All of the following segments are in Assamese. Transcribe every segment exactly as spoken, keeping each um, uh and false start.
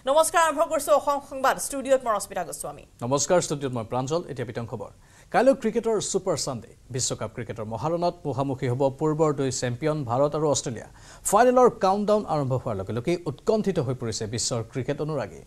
নমস্কাৰ আৰম্ভ কৰিছো অসম সংবাদ ষ্টুডিঅত মই ৰশ্মিতা গোস্বামী নমস্কাৰ ষ্টুডিঅত মই প্ৰাঞ্জল এতিয়া বিতং খবৰ কাইলৈ ক্ৰিকেটৰ সুপাৰ সানডে বিশ্বকাপ ক্ৰিকেটৰ মহাৰণত মুখামুখি হ'ব পূৰ্বৰ দুই চেম্পিয়ন ভাৰত আৰু অষ্ট্ৰেলিয়া ফাইনেলৰ কাউণ্টডাউন আৰম্ভ হোৱাৰ লগে লগে উৎকণ্ঠিত হৈ পৰিছে বিশ্বৰ ক্ৰিকেট অনুৰাগী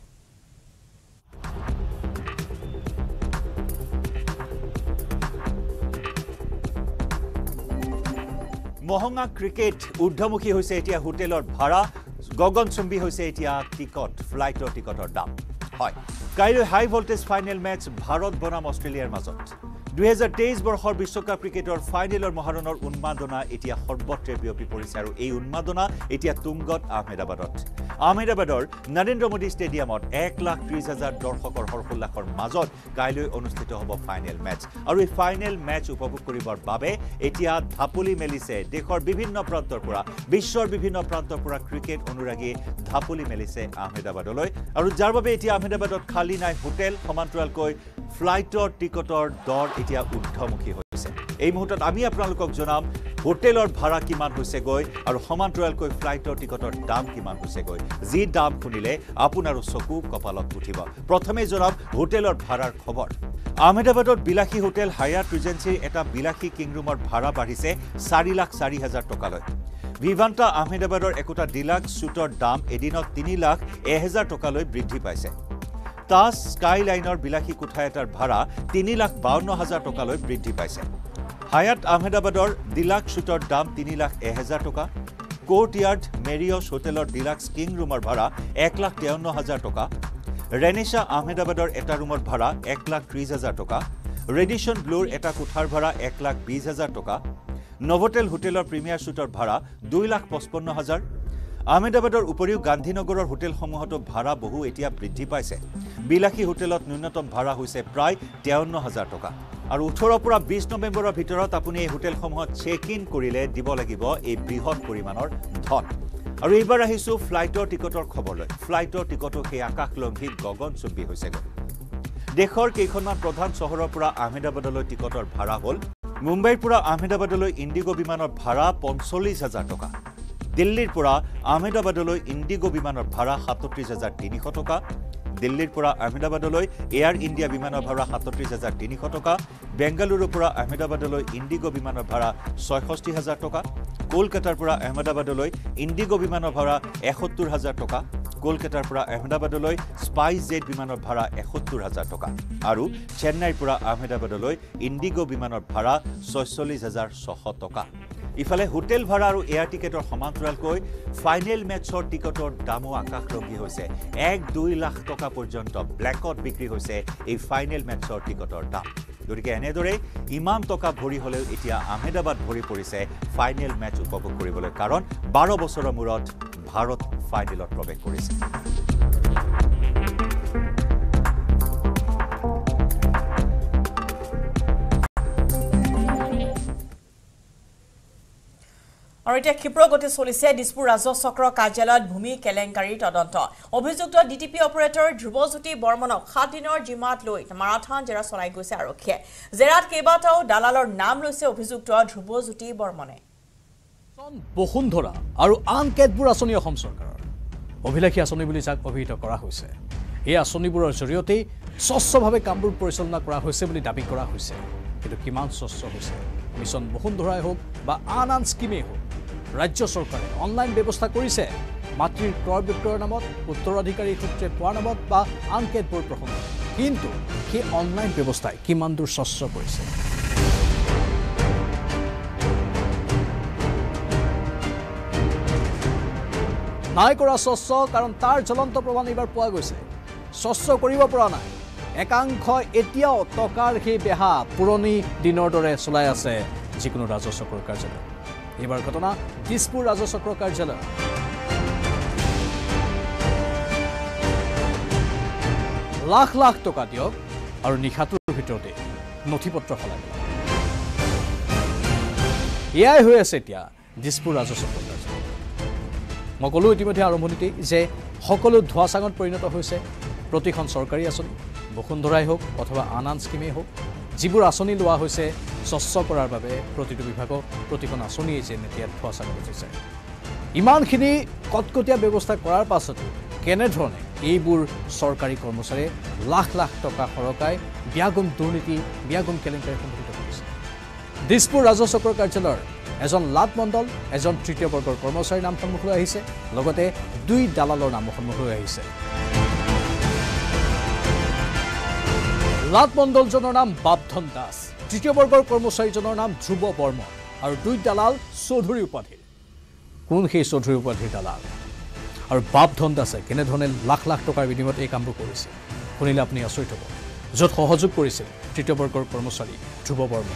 মহঙ্গা ক্ৰিকেট ঊৰ্ধ্বমুখী হৈছে এতিয়া হোটেলৰ ভাড়া গগনচুম্বী হৈছে এতিয়া টিকট ফ্লাইটৰ টিকটৰ দাম হয় কাইলৈ হাই ভোল্টেজ ফাইনেল মেচ ভাৰত বনাম অষ্ট্ৰেলিয়াৰ মাজত দুই হাজাৰ তেইছ বৰ্ষৰ বিশ্বকাপ ক্ৰিকেটৰ ফাইনেলৰ মহাৰণৰ উন্মাদনা এতিয়া সৰ্বত্ৰে বিয়পি পৰিছে আৰু এই উন্মাদনা এতিয়া তুংগত আহমেদাবাদত আহমেদাবাদৰ নৰেন্দ্ৰ মোদী ষ্টেডিয়ামত এক লাখ ত্ৰিশ হাজাৰ দৰ্শকৰ হৰহুল্লাসৰ মাজত কাইলৈ অনুষ্ঠিত হ'ব ফাইনেল মেচ আৰু এই ফাইনেল মেচ উপভোগ কৰিবৰ বাবে এতিয়া ধাপলি মেলিছে দেশৰ বিভিন্ন প্ৰান্তৰ পৰা বিশ্বৰ বিভিন্ন প্ৰান্তৰ পৰা ক্ৰিকেট অনুৰাগী ধাপলি মেলিছে আহমেদাবাদলৈ আৰু যাৰ বাবে এতিয়া আহমেদাবাদত খালী নাই হোটেল সমান্তৰালকৈ ফ্লাইটৰ টিকটৰ দৰ এতিয়া ঊৰ্ধ্বমুখী হৈছে এই মুহূৰ্তত আমি আপোনালোকক জনাম হোটেলৰ ভাড়া কিমান হৈছে গৈ আৰু সমান্তৰালকৈ ফ্লাইটৰ টিকটৰ দাম কিমান হৈছে গৈ যি দাম শুনিলে আপোনাৰো চকু কপালত উঠিব প্ৰথমে জনাম হোটেলৰ ভাড়াৰ খবৰ আহমেদাবাদত বিলাসী হোটেল হায়াত ৰিজেন্সিৰ এটা বিলাসী কিং ৰুমৰ ভাড়া বাঢ়িছে চাৰি লাখ চাৰি হাজাৰ টকালৈ ভিভান্তা আহমেদাবাদৰ একোটা ডিলাক্স সুটৰ দাম এদিনত তিনি লাখ এহেজাৰ টকালৈ বৃদ্ধি পাইছে তাজ স্কাই লাইনৰ বিলাসী কোঠা এটাৰ ভাড়া তিনি লাখ বাৱন্ন হাজাৰ টকালৈ বৃদ্ধি পাইছে হায়াত আহমেদাবাদৰ ডিলাক্স সুটৰ দাম তিনি লাখ এহেজাৰ টকা কোৰ্টয়াৰ্ড মেৰিয়ছ হোটেলৰ ডিলাক্স কিং ৰুমৰ ভাড়া এক লাখ তেৱন্ন হাজাৰ টকা ৰেনিশা আহমেদাবাদৰ এটা ৰুমৰ ভাড়া এক লাখ ত্ৰিশ হাজাৰ টকা ৰেডিশ্যন ব্লুৰ এটা কোঠাৰ ভাড়া এক লাখ বিশ হাজাৰ টকা নভোটেল হোটেলৰ প্ৰিমিয়াৰ সুটৰ ভাড়া দুই লাখ পঁচপন্ন হাজাৰ আহমেদাবাদৰ উপৰিও গান্ধীনগৰৰ হোটেলসমূহতো ভাড়া বহু এতিয়া বৃদ্ধি পাইছে বিলাসী হোটেলত ন্যূনতম ভাড়া হৈছে প্ৰায় তেৱন্ন হাজাৰ টকা আৰু ওঠৰৰ পৰা বিশ নৱেম্বৰৰ ভিতৰত আপুনি এই হোটেলসমূহত চেক ইন কৰিলে দিব লাগিব এই বৃহৎ পৰিমাণৰ ধন আৰু এইবাৰ আহিছো ফ্লাইটৰ টিকটৰ খবৰলৈ ফ্লাইটৰ টিকটো সেই আকাশলংঘী গগনচুম্বী হৈছে দেশৰ কেইখনমান প্ৰধান চহৰৰ পৰা আহমেদাবাদলৈ টিকটৰ ভাড়া হ'ল মুম্বাইৰ পৰা আহমেদাবাদলৈ ইণ্ডিগো বিমানৰ ভাড়া পঞ্চল্লিছ হাজাৰ টকা দিল্লীৰ পৰা আহমেদাবাদলৈ ইণ্ডিগো বিমানৰ ভাড়া সাতত্ৰিছ হাজাৰ তিনিশ টকা দিল্লীৰ পৰা আহমেদাবাদলৈ এয়াৰ ইণ্ডিয়া বিমানৰ ভাড়া সাতত্ৰিছ হাজাৰ তিনিশ টকা বেংগালুৰুৰ পৰা আহমেদাবাদলৈ ইণ্ডিগো বিমানৰ ভাড়া ছয়ষষ্ঠি হাজাৰ টকা কলকাতাৰ পৰা আহমেদাবাদলৈ ইণ্ডিগো বিমানৰ ভাড়া এসত্তৰ হাজাৰ টকা কলকাতাৰ পৰা আহমেদাবাদলৈ স্পাইচ জেট বিমানৰ ভাড়া এসত্তৰ হাজাৰ টকা আৰু চেন্নাইৰ পৰা আহমেদাবাদলৈ ইণ্ডিগো বিমানৰ ভাড়া ছয়চল্লিছ হাজাৰ ছশ টকা ইফালে হোটেল ভাড়া আৰু এয়াৰ টিকেটৰ সমান্তৰালকৈ ফাইনেল মেচৰ টিকটৰ দামো আকাশলংঘী হৈছে এক দুই লাখ টকা পৰ্যন্ত ব্লেকত বিক্ৰী হৈছে এই ফাইনেল মেচৰ টিকটৰ দাম গতিকে এনেদৰে ইমান টকা ভৰি হ'লেও এতিয়া আহমেদাবাদ ভৰি পৰিছে ফাইনেল মেচ উপভোগ কৰিবলৈ কাৰণ বাৰ বছৰৰ মূৰত ভাৰত ফাইনেলত প্ৰৱেশ কৰিছে আৰু এতিয়া ক্ষিপ্ৰ গতি চলিছে দিছপুৰ ৰাজহ চক্ৰ কাৰ্যালয়ত ভূমি কেলেংকাৰীৰ তদন্ত অভিযুক্ত ডিটিপি অপাৰেটৰ ধ্ৰুৱজ্যোতি বৰ্মনক সাত দিনৰ জিমাত লৈ মাৰাথান জেৰা চলাই গৈছে আৰক্ষীয়ে জেৰাত কেইবাটাও দালালৰ নাম লৈছে অভিযুক্ত ধ্ৰুৱজ্যোতি বৰ্মনে বসুন্ধৰা আৰু আন কেতবোৰ আঁচনি অসম চৰকাৰৰ অভিলাষী আঁচনি বুলি যাক অভিহিত কৰা হৈছে এই আঁচনিবোৰৰ জৰিয়তে স্বচ্ছভাৱে কামবোৰ পৰিচালনা কৰা হৈছে বুলি দাবী কৰা হৈছে কিন্তু কিমান স্বচ্ছ হৈছে মিছন বসুন্ধৰাই হওক বা আন আন স্কিমেই হওক ৰাজ্য চৰকাৰে অনলাইন ব্যৱস্থা কৰিছে মাতৃৰ ক্ৰয় বিক্ৰয়ৰ নামত উত্তৰাধিকাৰী সূত্ৰে পোৱাৰ নামত বা আন কেতবোৰ প্ৰসংগ কিন্তু সেই অনলাইন ব্যৱস্থাই কিমান দূৰ স্বচ্ছ কৰিছে নাই কৰা স্বচ্ছ কাৰণ তাৰ জ্বলন্ত প্ৰমাণ এইবাৰ পোৱা গৈছে স্বচ্ছ কৰিব পৰা নাই একাংশ এতিয়াও টকাৰ সেই বেহা পুৰণি দিনৰ দৰে চলাই আছে যিকোনো ৰাজহ চক্ৰৰ কাৰ্যালয় এইবাৰ ঘটনা দিছপুৰ ৰাজহ চক্ৰ কাৰ্যালয় লাখ লাখ টকা দিয়ক আৰু নিশাটোৰ ভিতৰতে নথিপত্ৰ সলাই এয়াই হৈ আছে এতিয়া দিছপুৰ ৰাজহ চক্ৰ কাৰ্যালয় মই ক'লো ইতিমধ্যে আৰম্ভণিতেই যে সকলো ধোঁৱা চাঙত পৰিণত হৈছে প্ৰতিখন চৰকাৰী আঁচনি বসুন্ধৰাই হওক অথবা আন আন স্কিমেই হওক যিবোৰ আঁচনি লোৱা হৈছে স্বচ্ছ কৰাৰ বাবে প্ৰতিটো বিভাগক প্ৰতিখন আঁচনিয়ে যে এতিয়া ধোঁৱা চাঙত উঠিছে ইমানখিনি কটকটীয়া ব্যৱস্থা কৰাৰ পাছতো কেনে ধৰণে এইবোৰ চৰকাৰী কৰ্মচাৰীয়ে লাখ লাখ টকা সৰকাই ব্যাগুম দুৰ্নীতি ব্যাগুম কেলেংকাৰী সংঘটিত কৰিছে দিছপুৰ ৰাজহ চক্ৰৰ কাৰ্যালয়ৰ এজন লাট মণ্ডল এজন তৃতীয় বৰ্গৰ কৰ্মচাৰীৰ নাম সন্মুখলৈ আহিছে লগতে দুই দালালৰ নাম সন্মুখলৈ আহিছে লাট মণ্ডলজনৰ নাম বাপধন দাস তৃতীয় বৰ্গৰ কৰ্মচাৰীজনৰ নাম ধ্ৰুৱ বৰ্মন আৰু দুই দালাল চৌধুৰী উপাধিৰ কোন সেই চৌধুৰী উপাধিৰ দালাল আৰু বাপধন দাসে কেনেধৰণে লাখ লাখ টকাৰ বিনিময়ত এই কামবোৰ কৰিছে শুনিলে আপুনি আচৰিত হ'ব য'ত সহযোগ কৰিছিল তৃতীয় বৰ্গৰ কৰ্মচাৰী ধ্ৰুৱ বৰ্মন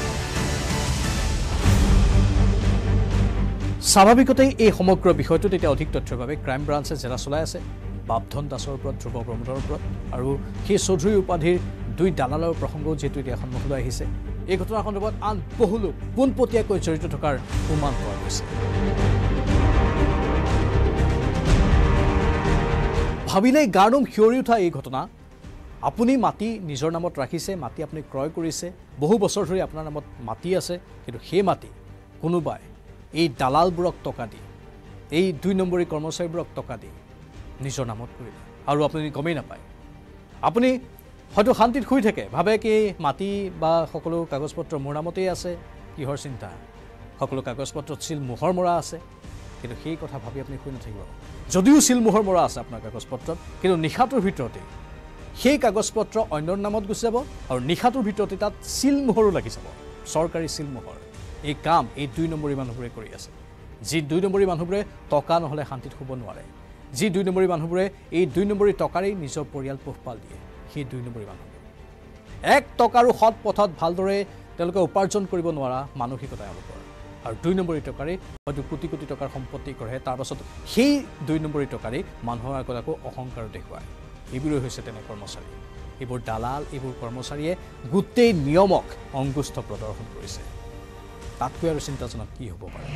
স্বাভাৱিকতেই এই সমগ্ৰ বিষয়টোত এতিয়া অধিক তথ্যৰ বাবে ক্ৰাইম ব্ৰাঞ্চে জেৰা চলাই আছে বাপধন দাসৰ ওপৰত ধ্ৰুৱ বৰ্মনৰ ওপৰত আৰু সেই চৌধুৰী উপাধিৰ দুই দালালৰ প্ৰসংগও যিহেতু এতিয়া সন্মুখলৈ আহিছে এই ঘটনাৰ সন্দৰ্ভত আন বহু লোক পোনপটীয়াকৈ জড়িত থকাৰ অনুমান পোৱা গৈছে ভাবিলেই গাৰ্ডুম শিয়ৰি উঠা এই ঘটনা আপুনি মাটি নিজৰ নামত ৰাখিছে মাটি আপুনি ক্ৰয় কৰিছে বহু বছৰ ধৰি আপোনাৰ নামত মাটি আছে কিন্তু সেই মাটি কোনোবাই এই দালালবোৰক টকা দি এই দুই নম্বৰী কৰ্মচাৰীবোৰক টকা দি নিজৰ নামত কৰিলে আৰু আপুনি গমেই নাপায় আপুনি হয়তো শান্তিত শুই থাকে ভাবে কি মাটি বা সকলো কাগজ পত্ৰ মোৰ নামতেই আছে কিহৰ চিন্তা সকলো কাগজ পত্ৰত চিল মোহৰ মৰা আছে কিন্তু সেই কথা ভাবি আপুনি শুই নাথাকিব যদিও চিল মোহৰ মৰা আছে আপোনাৰ কাগজ পত্ৰত কিন্তু নিশাটোৰ ভিতৰতে সেই কাগজ পত্ৰ অন্যৰ নামত গুচি যাব আৰু নিশাটোৰ ভিতৰতে তাত চিল মোহৰো লাগি যাব চৰকাৰী চিল মোহৰ এই কাম এই দুই নম্বৰী মানুহবোৰে কৰি আছে যি দুই নম্বৰী মানুহবোৰে টকা নহ'লে শান্তিত শুব নোৱাৰে যি দুই নম্বৰী মানুহবোৰে এই দুই নম্বৰী টকাৰেই নিজৰ পৰিয়াল পোহপাল দিয়ে সেই দুই নম্বৰী মানুহবোৰ এক টকাৰো সৎ পথত ভালদৰে তেওঁলোকে উপাৰ্জন কৰিব নোৱাৰা মানসিকতা তেওঁলোকৰ আৰু দুই নম্বৰী টকাৰে হয়তো কোটি কোটি টকাৰ সম্পত্তি কৰে তাৰ পাছত সেই দুই নম্বৰী টকাৰে মানুহৰ আগত আকৌ অহংকাৰ দেখুৱায় এইবোৰেই হৈছে তেনে কৰ্মচাৰী এইবোৰ দালাল এইবোৰ কৰ্মচাৰীয়ে গোটেই নিয়মক অংগুষ্ঠ প্ৰদৰ্শন কৰিছে তাতকৈ আৰু চিন্তাজনক কি হ'ব পাৰে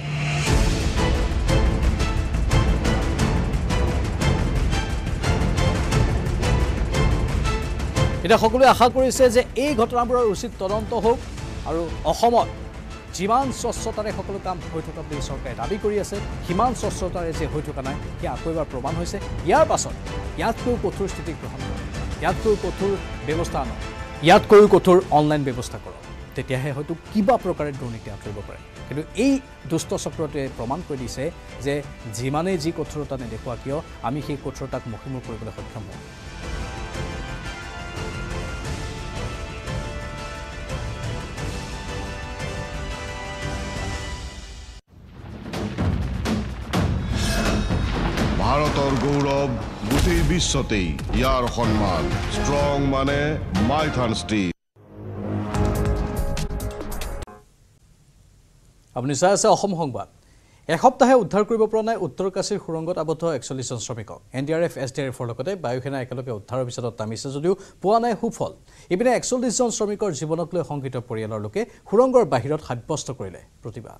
এটা সকলোৱে আশা কৰিছে যে এই ঘটনাবোৰৰ উচিত তদন্ত হওক আৰু অসমত যিমান স্বচ্ছতাৰে সকলো কাম হৈ থকা বুলি চৰকাৰে দাবী কৰি আছে সিমান স্বচ্ছতাৰে যে হৈ থকা নাই সেয়া আকৌ এবাৰ প্ৰমাণ হৈছে ইয়াৰ পাছত ইয়াতকৈ কঠোৰ স্থিতি গ্ৰহণ কৰক ইয়াতকৈ কঠোৰ ব্যৱস্থা আনক ইয়াতকৈও কঠোৰ অনলাইন ব্যৱস্থা কৰক তেতিয়াহে হয়তো কিবা প্ৰকাৰে দুৰ্নীতি আঁতৰিব পাৰে কিন্তু এই দুষ্ট চক্ৰটোৱে প্ৰমাণ কৰি দিছে যে যিমানেই যি কঠোৰতা নেদেখুৱা কিয় আমি সেই কঠোৰতাক মষিমূৰ কৰিবলৈ সক্ষম হওঁ ভাৰতৰ গৌৰৱ গোটেই বিশ্বতেই ইয়াৰ সন্মান ষ্ট্ৰং মানে মাইথান ষ্টীল আপুনি চাই আছে অসম সংবাদ এসপ্তাহে উদ্ধাৰ কৰিব পৰা নাই উত্তৰ কাছীৰ সুৰংগত আবদ্ধ একচল্লিছ জন শ্ৰমিকক N D R F S D R এফৰ লগতে বায়ুসেনা একেলগে উদ্ধাৰ অভিযানত নামিছে যদিও পোৱা নাই সুফল ইপিনে একচল্লিছ জন শ্ৰমিকৰ জীৱনক লৈ শংকিত পৰিয়ালৰ লোকে সুৰংগৰ বাহিৰত সাব্যস্ত কৰিলে প্ৰতিবাদ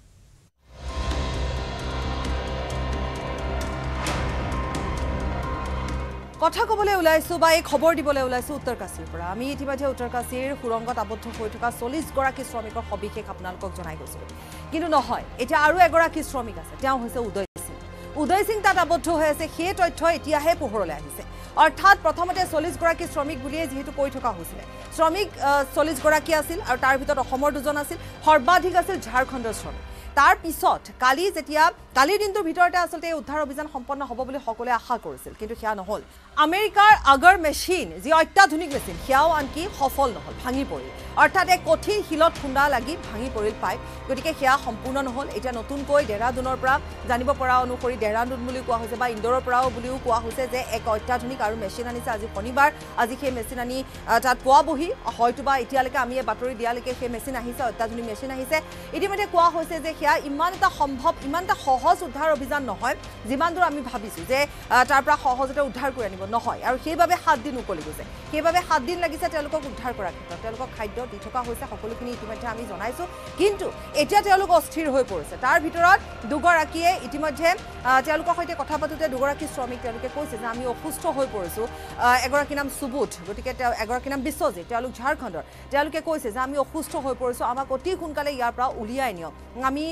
কথা ক'বলৈ ওলাইছোঁ বা এই খবৰ দিবলৈ ওলাইছোঁ উত্তৰ কাছীৰ পৰা আমি ইতিমধ্যে উত্তৰ কাছীৰ সুৰংগত আবদ্ধ হৈ থকা চল্লিছ গৰাকী শ্ৰমিকৰ সবিশেষ আপোনালোকক জনাই গৈছিলোঁ কিন্তু নহয় এতিয়া আৰু এগৰাকী শ্ৰমিক আছে তেওঁ হৈছে উদয় সিং উদয় সিং তাত আবদ্ধ হৈ আছে সেই তথ্য এতিয়াহে পোহৰলৈ আহিছে অৰ্থাৎ প্ৰথমতে চল্লিছ গৰাকী শ্ৰমিক বুলিয়ে যিহেতু কৈ থকা হৈছিলে শ্ৰমিক চল্লিছ গৰাকী আছিল আৰু তাৰ ভিতৰত অসমৰ দুজন আছিল সৰ্বাধিক আছিল ঝাৰখণ্ডৰ শ্ৰমিক তাৰ পিছত কালি যেতিয়া কালিৰ দিনটোৰ ভিতৰতে আচলতে এই উদ্ধাৰ অভিযান সম্পন্ন হ'ব বুলি সকলোৱে আশা কৰিছিল কিন্তু সেয়া নহ'ল আমেৰিকাৰ আগৰ মেচিন যি অত্যাধুনিক মেচিন সেয়াও আনকি সফল নহ'ল ভাঙি পৰিল অৰ্থাৎ এক কঠিন শিলত খুন্দা লাগি ভাঙি পৰিল পাইপ গতিকে সেয়া সম্পূৰ্ণ নহ'ল এতিয়া নতুনকৈ ডেৰাডুনৰ পৰা জানিব পৰা অনুসৰি ডেৰাডুন বুলি কোৱা হৈছে বা ইন্দোৰৰ পৰাও বুলিও কোৱা হৈছে যে এক অত্যাধুনিক আৰু মেচিন আনিছে আজি শনিবাৰ আজি সেই মেচিন আনি তাত পোৱা বহি হয়তোবা এতিয়ালৈকে আমি এই বাতৰি দিয়ালৈকে সেই মেচিন আহিছে অত্যাধুনিক মেচিন আহিছে ইতিমধ্যে কোৱা হৈছে যে সেয়া ইমান এটা সম্ভৱ ইমান এটা সহজ উদ্ধাৰ অভিযান নহয় যিমান দূৰ আমি ভাবিছোঁ যে তাৰ পৰা সহজতে উদ্ধাৰ কৰি আনিব নহয় আৰু সেইবাবে সাত দিন উকলি গৈছে সেইবাবে সাত দিন লাগিছে তেওঁলোকক উদ্ধাৰ কৰাৰ ক্ষেত্ৰত তেওঁলোকক খাদ্য দি থকা হৈছে সকলোখিনি ইতিমধ্যে আমি জনাইছোঁ কিন্তু এতিয়া তেওঁলোক অস্থিৰ হৈ পৰিছে তাৰ ভিতৰত দুগৰাকীয়ে ইতিমধ্যে তেওঁলোকৰ সৈতে কথা পাতোঁতে দুগৰাকী শ্ৰমিক তেওঁলোকে কৈছে যে আমি অসুস্থ হৈ পৰিছোঁ এগৰাকী নাম সুবোধ গতিকে তেওঁ এগৰাকী নাম বিশ্বজিৎ তেওঁলোক ঝাৰখণ্ডৰ তেওঁলোকে কৈছে যে আমি অসুস্থ হৈ পৰিছোঁ আমাক অতি সোনকালে ইয়াৰ পৰা উলিয়াই নিয়ক আমি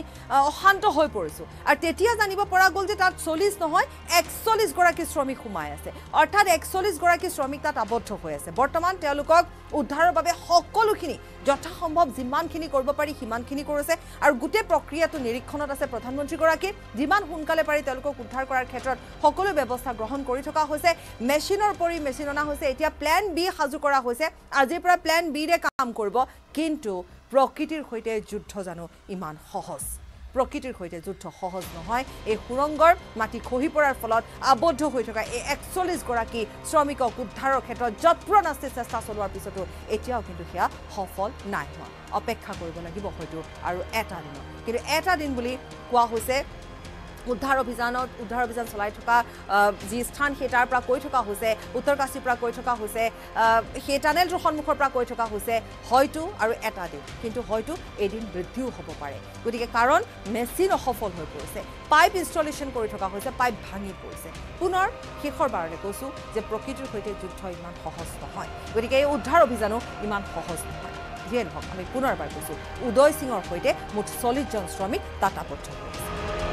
অশান্ত হৈ পৰিছোঁ আৰু তেতিয়া জানিব পৰা গ'ল যে তাত চল্লিছ নহয় একচল্লিছ গৰাকী শ্ৰমিক সোমাই আছে অৰ্থাৎ একচল্লিছ গৰাকী শ্ৰমিক তাত আবদ্ধ হৈ আছে বৰ্তমান তেওঁলোকক উদ্ধাৰৰ বাবে সকলোখিনি যথাসম্ভৱ যিমানখিনি কৰিব পাৰি সিমানখিনি কৰিছে আৰু গোটেই প্ৰক্ৰিয়াটো নিৰীক্ষণত আছে প্ৰধানমন্ত্ৰীগৰাকী যিমান সোনকালে পাৰি তেওঁলোকক উদ্ধাৰ কৰাৰ ক্ষেত্ৰত সকলো ব্যৱস্থা গ্ৰহণ কৰি থকা হৈছে মেচিনৰ পৰি মেচিন অনা হৈছে এতিয়া প্লেন বি সাজু কৰা হৈছে আজিৰ পৰা প্লেন বিৰে কাম কৰিব কিন্তু প্ৰকৃতিৰ সৈতে যুদ্ধ জানো ইমান সহজ প্ৰকৃতিৰ সৈতে যুদ্ধ সহজ নহয় এই সুৰংগৰ মাটি খহি পৰাৰ ফলত আবদ্ধ হৈ থকা এই একচল্লিছ গৰাকী শ্ৰমিকক উদ্ধাৰৰ ক্ষেত্ৰত যৎপ্ৰনাস্তি চেষ্টা চলোৱাৰ পিছতো এতিয়াও কিন্তু সেয়া সফল নাই হোৱা অপেক্ষা কৰিব লাগিব হয়তো আৰু এটা দিন কিন্তু এটা দিন বুলি কোৱা হৈছে উদ্ধাৰ অভিযানত উদ্ধাৰ অভিযান চলাই থকা যি স্থান সেই তাৰ পৰা কৈ থকা হৈছে উত্তৰকাশীৰ পৰা কৈ থকা হৈছে সেই টানেলটোৰ সন্মুখৰ পৰা কৈ থকা হৈছে হয়তো আৰু এটা দিন কিন্তু হয়তো এদিন বৃদ্ধিও হ'ব পাৰে গতিকে কাৰণ মেচিন অসফল হৈ পৰিছে পাইপ ইনষ্টলেশ্যন কৰি থকা হৈছে পাইপ ভাঙি পৰিছে পুনৰ শেষৰ বাৰলৈ কৈছোঁ যে প্ৰকৃতিৰ সৈতে যুদ্ধ ইমান সহজ নহয় গতিকে এই উদ্ধাৰ অভিযানো ইমান সহজ নহয় যিয়ে নহওক আমি পুনৰবাৰ কৈছোঁ উদয় সিঙৰ সৈতে মুঠ চল্লিছজন শ্ৰমিক তাত আবদ্ধ হৈ আছে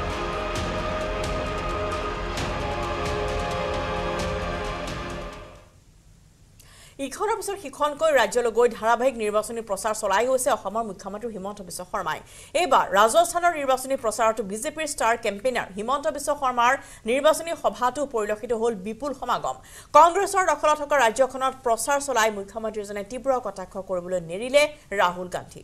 ইখনৰ পিছত সিখনকৈ ৰাজ্যলৈ গৈ ধাৰাবাহিক নিৰ্বাচনী প্ৰচাৰ চলাই গৈছে অসমৰ মুখ্যমন্ত্ৰী হিমন্ত বিশ্ব শৰ্মাই এইবাৰ ৰাজস্থানৰ নিৰ্বাচনী প্ৰচাৰটো বিজেপিৰ ষ্টাৰ কেম্পেইনাৰ হিমন্ত বিশ্ব শৰ্মাৰ নিৰ্বাচনী সভাটো পৰিলক্ষিত হ'ল বিপুল সমাগম কংগ্ৰেছৰ দখলত থকা ৰাজ্যখনত প্ৰচাৰ চলাই মুখ্যমন্ত্ৰীজনে তীব্ৰ কটাক্ষ কৰিবলৈ নেৰিলে ৰাহুল গান্ধীক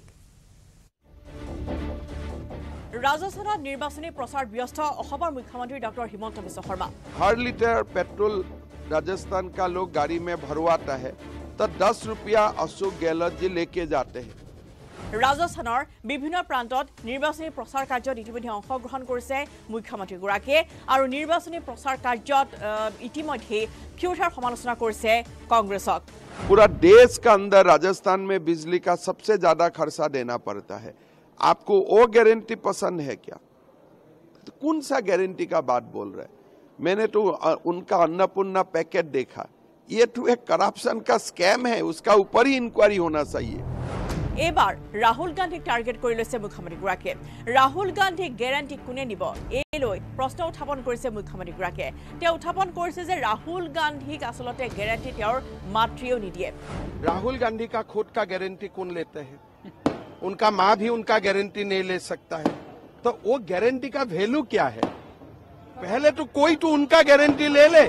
ৰাজস্থানত নিৰ্বাচনী প্ৰচাৰ ব্যস্ত অসমৰ মুখ্যমন্ত্ৰী ডক্টৰ হিমন্ত বিশ্ব শৰ্মা हर लीटर पेट्रोल राजस्थान का लोग गाड़ी में भरवाता है तो दस रुपया अशोक गहलोत जी लेके जाते हैं ৰাজস্থানৰ বিভিন্ন প্ৰান্তত নিৰ্বাচনী প্ৰচাৰ কাৰ্যত ইতিমধ্যে অংশগ্ৰহণ কৰিছে মুখ্যমন্ত্ৰীগৰাকীয়ে আৰু নিৰ্বাচনী প্ৰচাৰ কাৰ্যত ইতিমধ্যে ক্ষুধাৰ সমালোচনা কৰিছে কংগ্ৰেছক पूरा देश का अंदर राजस्थान में बिजली का सबसे ज्यादा खर्चा देना पड़ता है आपको वो गारंटी पसंद है क्या तो कौन सा गारंटी का बात बोल रहे हैं मैंने तो उनका अन्नपूर्णा पैकेट देखा ये तो एक करप्शन का स्कैम है उसका ऊपर ही इंक्वायरी होना चाहिए এবাৰ ৰাহুল গান্ধীক টাৰ্গেট কৰি লৈছে মুখ্যমন্ত্ৰীগৰাকীয়ে ৰাহুল গান্ধীক গ্যাৰান্টি কোনে দিব এই লৈ প্ৰশ্ন উত্থাপন কৰিছে মুখ্যমন্ত্ৰীগৰাকীয়ে তেওঁ উত্থাপন কৰিছে যে ৰাহুল গান্ধীক আসলতে গ্যাৰান্টি তেওঁৰ মাতৃও নিদিয়ে राहुल गांधी का खुद का गारंटी कौन लेते हैं उनका माँ भी उनका गारंटी नहीं ले सकता है तो वो गारंटी का वैल्यू क्या है पहले तो कोई तो उनका गारंटी ले ले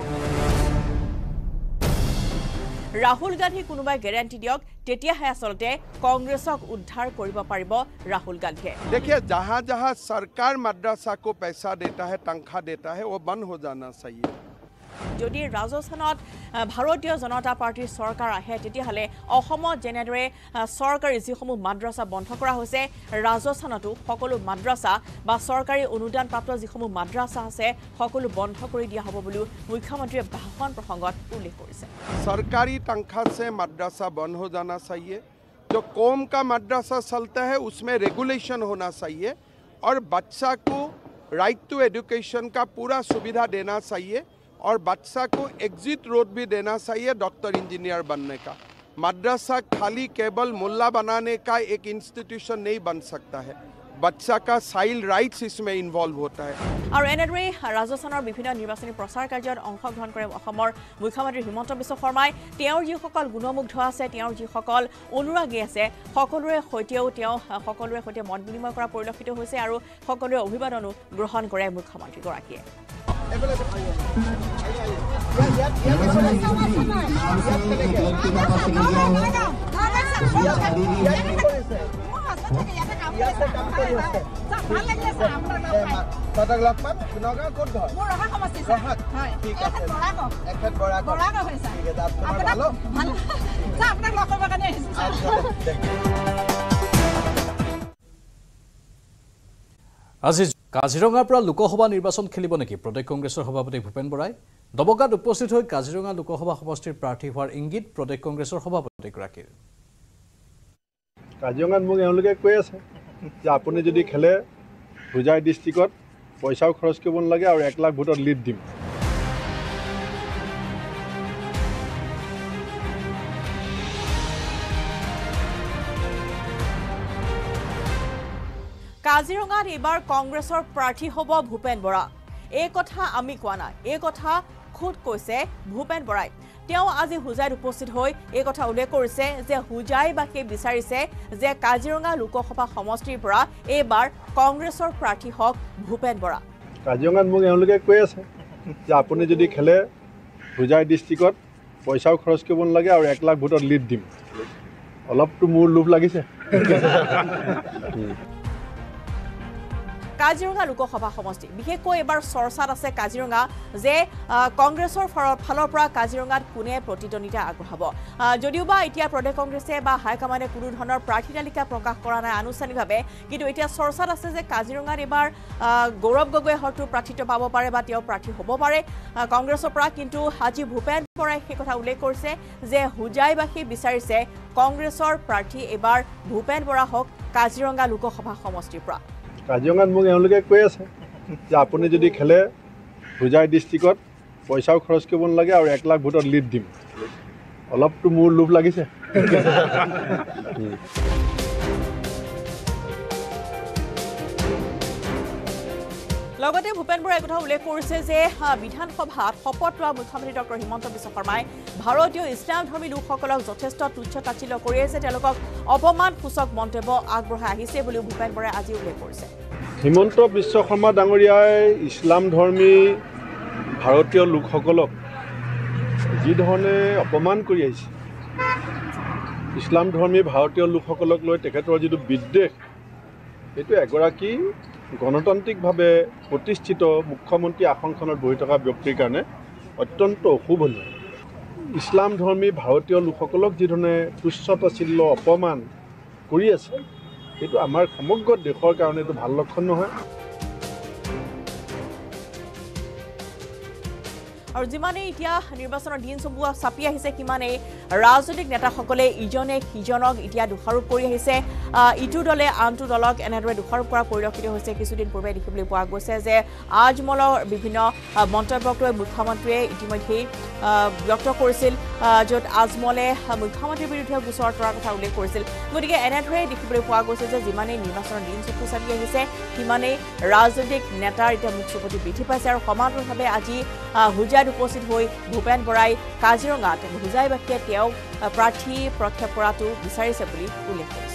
ৰাহুল গান্ধী কোনোবাই গ্যাৰান্টি দিয়ক তেতিয়াহে আসলতে কংগ্ৰেছক উদ্ধাৰ কৰিব পাৰিব ৰাহুল গান্ধীয়ে देखिए जहाँ जहाँ सरकार मद्रासा को पैसा देता है तनख्वाह देता है वो बंद हो जाना चाहिए যদি ৰাজস্থানত ভাৰতীয় জনতা পাৰ্টিৰ চৰকাৰ আহে তেতিয়াহ'লে অসমত যেনেদৰে চৰকাৰী যিসমূহ মাদ্ৰাছা বন্ধ কৰা হৈছে ৰাজস্থানতো সকলো মাদ্ৰাছা বা চৰকাৰী অনুদানপ্ৰাপ্ত যিসমূহ মাদ্ৰাছা আছে সকলো বন্ধ কৰি দিয়া হ'ব বুলি মুখ্যমন্ত্ৰীয়ে ভাষণ প্ৰসংগত উল্লেখ কৰিছে सरकारी तनख्वाह से मद्रासा बंद हो जाना चाहिए जो कौम का मद्रासा चलता है उसमें रेगुलेशन होना चाहिए और बच्चा को राइट टू एजुकेशन का पूरा सुविधा देना चाहिए और बच्चा को एग्जिट रोड भी देना चाहिए डॉक्टर इंजीनियर बनने का मद्रासा खाली केवल मुल्ला बनाने का एक इंस्टीट्यूशन नहीं बन सकता है बच्चा का चाइल्ड राइट्स इसमें इन्वॉल्व होता है আৰু এনেদৰে ৰাজস্থানৰ বিভিন্ন নিৰ্বাচনী প্ৰচাৰ কাৰ্যত অংশগ্ৰহণ কৰে অসমৰ মুখ্যমন্ত্ৰী হিমন্ত বিশ্ব শৰ্মাই তেওঁৰ যিসকল গুণমুগ্ধ আছে তেওঁৰ যিসকল অনুৰাগী আছে সকলোৰে সৈতেও তেওঁ সকলোৰে সৈতে মত বিনিময় কৰা পৰিলক্ষিত হৈছে আৰু সকলোৰে অভিবাদনো গ্ৰহণ কৰে মুখ্যমন্ত্ৰীগৰাকীয়ে আজি কাজিৰঙাৰ পৰা লোকসভা নিৰ্বাচন খেলিব নেকি প্ৰদেশ কংগ্ৰেছৰ সভাপতি ভূপেন বৰাই দবকাত উপস্থিত হৈ কাজিৰঙা লোকসভা সমষ্টিৰ প্ৰাৰ্থী হোৱাৰ ইংগিত প্ৰদেশ কংগ্ৰেছৰ সভাপতিগৰাকীৰ কাজিৰঙাত মোক এওঁলোকে কৈ আছে যে আপুনি যদি খেলে হোজাই ডিষ্ট্ৰিক্টত পইচাও খৰচ কৰিব নালাগে আৰু এক লাখ ভোটত লিড দিম কাজিৰঙাত এইবাৰ কংগ্ৰেছৰ প্ৰাৰ্থী হ'ব ভূপেন বৰা এই কথা আমি কোৱা নাই এই কথা খুদ কৈছে ভূপেন বৰাই তেওঁ আজি হুজাইত উপস্থিত হৈ এই কথা উল্লেখ কৰিছে যে হুজাইবাসীয়ে বিচাৰিছে যে কাজিৰঙা লোকসভা সমষ্টিৰ পৰা এইবাৰ কংগ্ৰেছৰ প্ৰাৰ্থী হওক ভূপেন বৰা কাজিৰঙাত মোক এওঁলোকে কৈ আছে যে আপুনি যদি খেলে হুজাই ডিষ্ট্ৰিক্টত পইচাও খৰচ কৰিব নালাগে আৰু এক লাখ ভোটত লিড দিম অলপতো মোৰ লোভ লাগিছে কাজিৰঙা লোকসভা সমষ্টি বিশেষকৈ এবাৰ চৰ্চাত আছে কাজিৰঙা যে কংগ্ৰেছৰ ফালৰ পৰা কাজিৰঙাত কোনে প্ৰতিদ্বন্দ্বিতা আগবঢ়াব যদিওবা এতিয়া প্ৰদেশ কংগ্ৰেছে বা হাইকমাণ্ডে কোনো ধৰণৰ প্ৰাৰ্থী তালিকা প্ৰকাশ কৰা নাই আনুষ্ঠানিকভাৱে কিন্তু এতিয়া চৰ্চাত আছে যে কাজিৰঙাত এবাৰ গৌৰৱ গগৈয়ে হয়তো প্ৰাৰ্থিত্ব পাব পাৰে বা তেওঁ প্ৰাৰ্থী হ'ব পাৰে কংগ্ৰেছৰ পৰা কিন্তু আজি ভূপেন বৰাই সেই কথা উল্লেখ কৰিছে যে হুজাইবাসী বিচাৰিছে কংগ্ৰেছৰ প্ৰাৰ্থী এবাৰ ভূপেন বৰা হওক কাজিৰঙা লোকসভা সমষ্টিৰ পৰা কাজিৰঙাত মোক এওঁলোকে কৈ আছে যে আপুনি যদি খেলে হুজাই ডিষ্ট্ৰিক্টত পইচাও খৰচ কৰিব নালাগে আৰু এক লাখ ভোটত লিড দিম অলপতো মোৰ লোভ লাগিছে লগতে ভূপেন বৰাই কথা উল্লেখ কৰিছে যে বিধানসভাত শপত লোৱা মুখ্যমন্ত্ৰী ডক্টৰ হিমন্ত বিশ্ব শৰ্মাই ভাৰতীয় ইছলামধৰ্মী লোকসকলক যথেষ্ট তুচ্ছ তাচ্ছিল্য কৰি আছে তেওঁলোকক অপমানসূচক মন্তব্য আগবঢ়াই আহিছে বুলিও ভূপেন বৰাই আজি উল্লেখ কৰিছে হিমন্ত বিশ্ব শৰ্মা ডাঙৰীয়াই ইছলামধৰ্মী ভাৰতীয় লোকসকলক যিধৰণে অপমান কৰি আহিছে ইছলামধৰ্মী ভাৰতীয় লোকসকলক লৈ তেখেতৰ যিটো বিদ্বেষ এইটো এগৰাকী গণতান্ত্ৰিকভাৱে প্ৰতিষ্ঠিত মুখ্যমন্ত্ৰী আসনখনত বহি থকা ব্যক্তিৰ কাৰণে অত্যন্ত অশুভনীয় ইছলামধৰ্মী ভাৰতীয় লোকসকলক যিধৰণে তুচ্ছ তাচ্ছিল্য অপমান কৰি আছে এইটো আমাৰ সমগ্ৰ দেশৰ কাৰণে এইটো ভাল লক্ষণ নহয় আৰু যিমানে এতিয়া নিৰ্বাচনৰ দিন চমুৱা চাপি আহিছে কিমানে ৰাজনৈতিক নেতাসকলে ইজনে সিজনক এতিয়া দোষাৰোপ কৰি আহিছে ইটো দলে আনটো দলক এনেদৰে দোষাৰোপ কৰা পৰিলক্ষিত হৈছে কিছুদিন পূৰ্বে দেখিবলৈ পোৱা গৈছে যে আজমলৰ বিভিন্ন মন্তব্যক লৈ মুখ্যমন্ত্ৰীয়ে ইতিমধ্যে ব্যক্ত কৰিছিল য'ত আজমলে মুখ্যমন্ত্ৰীৰ বিৰুদ্ধে গোচৰ তৰাৰ কথা উল্লেখ কৰিছিল গতিকে এনেদৰে দেখিবলৈ পোৱা গৈছে যে যিমানেই নিৰ্বাচনৰ দিন চকু চাপি আহিছে সিমানেই ৰাজনৈতিক নেতাৰ এতিয়া মুখ চকুতি বৃদ্ধি পাইছে আৰু সমান্তৰালভাৱে আজি হুজাইত উপস্থিত হৈ ভূপেন বৰাই কাজিৰঙাত হুজাইবাসীয়ে তেওঁক প্ৰাৰ্থী প্ৰক্ষেপ কৰাটো বিচাৰিছে বুলি উল্লেখ কৰিছে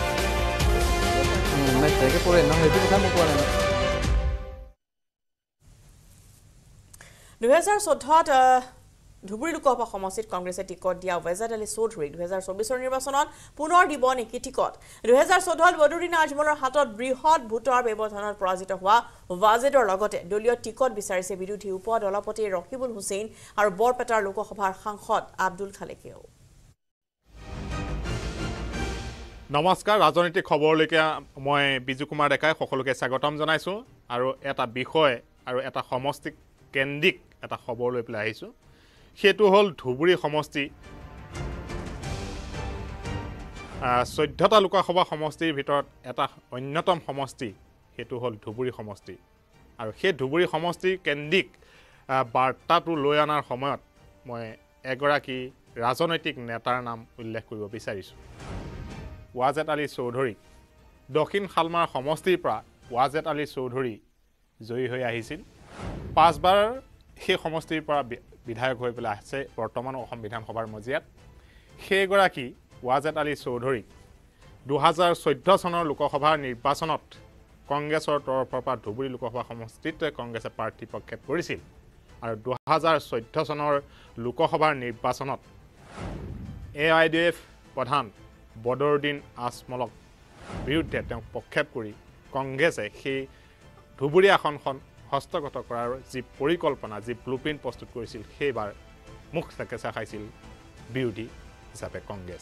দুহেজাৰ চৈধ্যত ধুবুৰী লোকসভা সমষ্টিত কংগ্ৰেছে টিকট দিয়া ৱেজাদ আলী চৌধুৰীক দুহেজাৰ চৌবিছৰ নিৰ্বাচনত পুনৰ দিব নেকি টিকট দুহেজাৰ চৈধ্যত বদৰুদ্দিন আজমলৰ হাতত বৃহৎ ভোটৰ ব্যৱধানত পৰাজিত হোৱা ৱাজেদৰ লগতে দলীয় টিকট বিচাৰিছে বিৰোধী উপ দলপতি ৰকিবুল হুছেইন আৰু বৰপেটাৰ লোকসভাৰ সাংসদ আব্দুল খালেকেও নমস্কাৰ ৰাজনৈতিক খবৰলৈকে মই বিজু কুমাৰ ডেকাই সকলোকে স্বাগতম জনাইছোঁ আৰু এটা বিষয় আৰু এটা সমষ্টিক কেন্দ্ৰিক এটা খবৰ লৈ পেলাই আহিছোঁ সেইটো হ'ল ধুবুৰী সমষ্টি চৈধ্যটা লোকসভা সমষ্টিৰ ভিতৰত এটা অন্যতম সমষ্টি সেইটো হ'ল ধুবুৰী সমষ্টি আৰু সেই ধুবুৰী সমষ্টিৰ কেন্দ্ৰিক বাৰ্তাটো লৈ অনাৰ সময়ত মই এগৰাকী ৰাজনৈতিক নেতাৰ নাম উল্লেখ কৰিব বিচাৰিছোঁ ৱাজেদ আলী চৌধুৰী দক্ষিণ শালমাৰ সমষ্টিৰ পৰা ৱাজেদ আলী চৌধুৰী জয়ী হৈ আহিছিল পাঁচবাৰ সেই সমষ্টিৰ পৰা বিধায়ক হৈ পেলাই আছে বৰ্তমান অসম বিধানসভাৰ মজিয়াত সেইগৰাকী ৱাজেদ আলী চৌধুৰী দুহেজাৰ চৈধ্য চনৰ লোকসভাৰ নিৰ্বাচনত কংগ্ৰেছৰ তৰফৰ পৰা ধুবুৰী লোকসভা সমষ্টিত কংগ্ৰেছে প্ৰাৰ্থী প্ৰক্ষেপ কৰিছিল আৰু দুহেজাৰ চৈধ্য চনৰ লোকসভাৰ নিৰ্বাচনত এ আই ডি এফ প্ৰধান বদৰুদ্দিন আজমলক বিৰুদ্ধে তেওঁক প্ৰক্ষেপ কৰি কংগ্ৰেছে সেই ধুবুৰী আসনখন হস্তগত কৰাৰ যি পৰিকল্পনা যি ব্লুপ্ৰিণ্ট প্ৰস্তুত কৰিছিল সেইবাৰ মুখ থেকেচা খাইছিল বিৰোধী হিচাপে কংগ্ৰেছ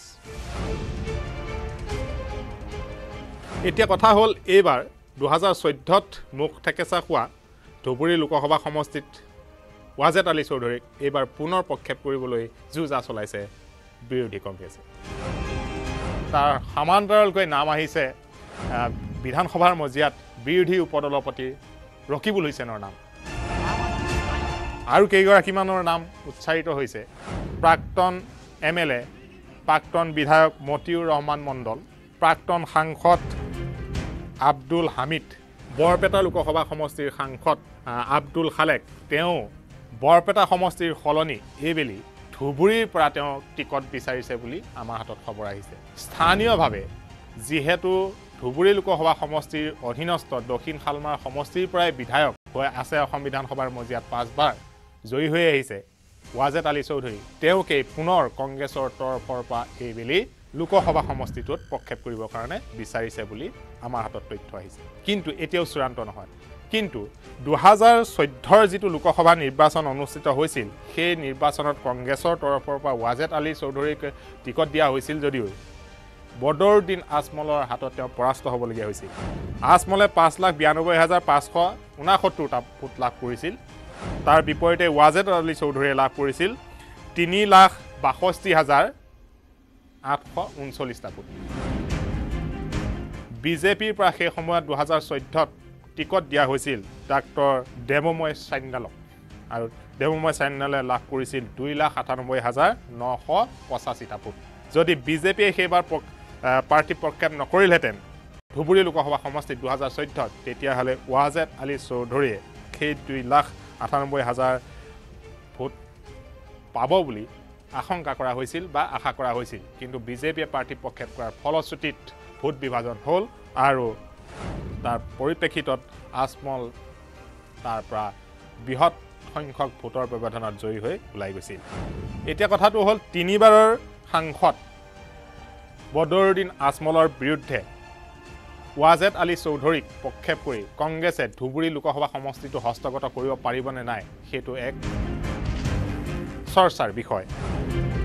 এতিয়া কথা হ'ল এইবাৰ দুহেজাৰ চৈধ্যত মুখ থেকেচা খোৱা ধুবুৰী লোকসভা সমষ্টিত ৱাজেদ আলী চৌধুৰীক এইবাৰ পুনৰ প্ৰক্ষেপ কৰিবলৈ যুঁজা চলাইছে বিৰোধী কংগ্ৰেছে তাৰ সমান্তৰালকৈ নাম আহিছে বিধানসভাৰ মজিয়াত বিৰোধী উপদলপতি ৰকিবুল হুছেইনৰ নাম আৰু কেইগৰাকীমানৰ নাম উচ্চাৰিত হৈছে প্ৰাক্তন এম এল এ প্ৰাক্তন বিধায়ক মতিউৰ ৰহমান মণ্ডল প্ৰাক্তন সাংসদ আব্দুল হামিদ বৰপেটা লোকসভা সমষ্টিৰ সাংসদ আব্দুল খালেক তেওঁ বৰপেটা সমষ্টিৰ সলনি এইবেলি ধুবুৰীৰ পৰা তেওঁ টিকট বিচাৰিছে বুলি আমাৰ হাতত খবৰ আহিছে স্থানীয়ভাৱে যিহেতু ধুবুৰী লোকসভা সমষ্টিৰ অধীনস্থ দক্ষিণ শালমাৰ সমষ্টিৰ পৰাই বিধায়ক হৈ আছে অসম বিধানসভাৰ মজিয়াত পাঁচবাৰ জয়ী হৈ আহিছে ৱাজেদ আলী চৌধুৰী তেওঁকে পুনৰ কংগ্ৰেছৰ তৰফৰ পৰা এইবেলি লোকসভা সমষ্টিটোত প্ৰক্ষেপ কৰিবৰ কাৰণে বিচাৰিছে বুলি আমাৰ হাতত তথ্য আহিছে কিন্তু এতিয়াও চূড়ান্ত নহয় কিন্তু দুহাজাৰ চৈধ্যৰ যিটো লোকসভা নিৰ্বাচন অনুষ্ঠিত হৈছিল সেই নিৰ্বাচনত কংগ্ৰেছৰ তৰফৰ পৰা ৱাজেদ আলী চৌধুৰীক টিকট দিয়া হৈছিল যদিও বদৰুদ্দিন আজমলৰ হাতত তেওঁ পৰাস্ত হ'বলগীয়া হৈছিল আজমলে পাঁচ লাখ বিৰানব্বৈ হাজাৰ পাঁচশ ঊনসত্তৰটা ভোট লাভ কৰিছিল তাৰ বিপৰীতে ৱাজেদ আলী চৌধুৰীয়ে লাভ কৰিছিল তিনি লাখ বাষষ্ঠি হাজাৰ আঠশ ঊনচল্লিছটা ভোট বিজেপিৰ পৰা সেই সময়ত দুহাজাৰ চৈধ্যত টিকট দিয়া হৈছিল ডাক্তৰ দেৱময় চান্যালক আৰু দেৱময় চান্যালে লাভ কৰিছিল দুই লাখ আঠানব্বৈ হাজাৰ নশ পঁচাশীটা ভোট যদি বিজেপিয়ে সেইবাৰ পাৰ্টি প্ৰক্ষেপ নকৰিলহেঁতেন ধুবুৰী লোকসভা সমষ্টিত দুহাজাৰ চৈধ্যত তেতিয়াহ'লে ৱাজেদ আলী চৌধুৰীয়ে সেই দুই লাখ আঠানব্বৈ হাজাৰ ভোট পাব বুলি আশংকা কৰা হৈছিল বা আশা কৰা হৈছিল কিন্তু বিজেপিয়ে পাৰ্টি প্ৰক্ষেপ কৰাৰ ফলশ্ৰুতিত ভোট বিভাজন হ'ল আৰু তাৰ পৰিপ্ৰেক্ষিতত আজমল তাৰ পৰা বৃহৎ সংখ্যক ভোটৰ ব্যৱধানত জয়ী হৈ ওলাই গৈছিল এতিয়া কথাটো হ'ল তিনিবাৰৰ সাংসদ বদৰুদ্দিন আজমলৰ বিৰুদ্ধে ৱাজেদ আলী চৌধুৰীক প্ৰক্ষেপ কৰি কংগ্ৰেছে ধুবুৰী লোকসভা সমষ্টিটো হস্তগত কৰিব পাৰিবনে নাই সেইটো এক চৰ্চাৰ বিষয়